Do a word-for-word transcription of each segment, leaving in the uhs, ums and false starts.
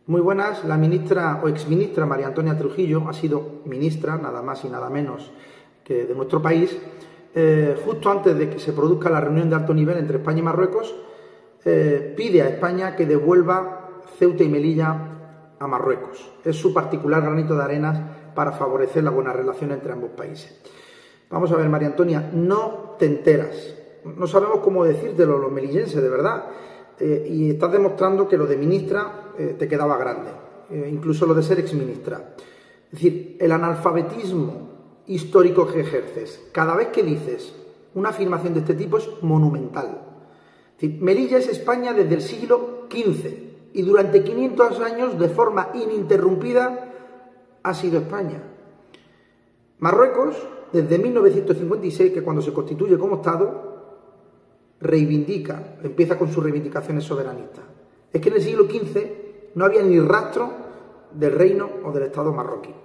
Muy buenas. La ministra o exministra María Antonia Trujillo ha sido ministra, nada más y nada menos que de nuestro país, eh, justo antes de que se produzca la reunión de alto nivel entre España y Marruecos, eh, pide a España que devuelva Ceuta y Melilla a Marruecos. Es su particular granito de arena para favorecer la buena relación entre ambos países. Vamos a ver, María Antonia, no te enteras. No sabemos cómo decírtelo los melillenses, de verdad. Eh, y estás demostrando que lo de ministra eh, te quedaba grande, eh, incluso lo de ser exministra. Es decir, el analfabetismo histórico que ejerces cada vez que dices una afirmación de este tipo es monumental. Es decir, Melilla es España desde el siglo quince y durante quinientos años de forma ininterrumpida ha sido España. Marruecos, desde mil novecientos cincuenta y seis, que cuando se constituye como Estado, reivindica, empieza con sus reivindicaciones soberanistas. Es que en el siglo quince no había ni rastro del reino o del Estado marroquí.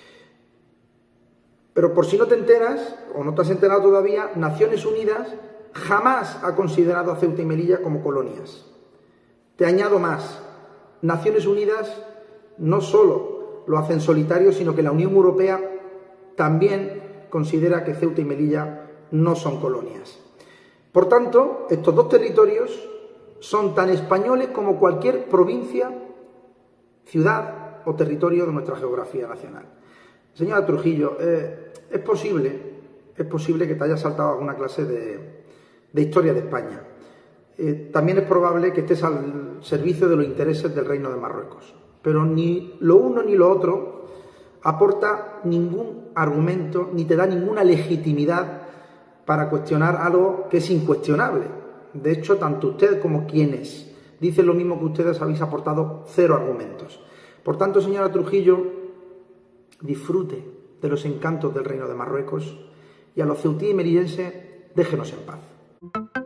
Pero por si no te enteras, o no te has enterado todavía, Naciones Unidas jamás ha considerado a Ceuta y Melilla como colonias. Te añado más, Naciones Unidas no solo lo hace en solitario, sino que la Unión Europea también considera que Ceuta y Melilla no son colonias. Por tanto, estos dos territorios son tan españoles como cualquier provincia, ciudad o territorio de nuestra geografía nacional. Señora Trujillo, eh, es posible, es posible que te haya saltado alguna clase de, de historia de España. Eh, también es probable que estés al servicio de los intereses del Reino de Marruecos. Pero ni lo uno ni lo otro aporta ningún argumento ni te da ninguna legitimidad para cuestionar algo que es incuestionable. De hecho, tanto usted como quienes dicen lo mismo que ustedes habéis aportado cero argumentos. Por tanto, señora Trujillo, disfrute de los encantos del Reino de Marruecos y a los ceutí y melillenses déjenos en paz.